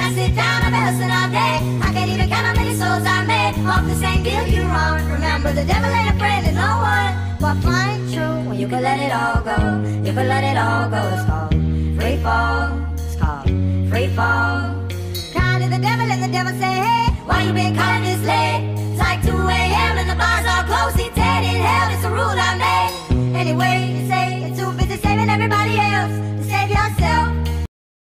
I sit down, I've been hustling all day. I can't even count how many souls I made off the same deal you wrong. Remember, the devil ain't afraid of no one. But flying true when you can let it all go. You can let it all go. It's called free fall. It's called free fall.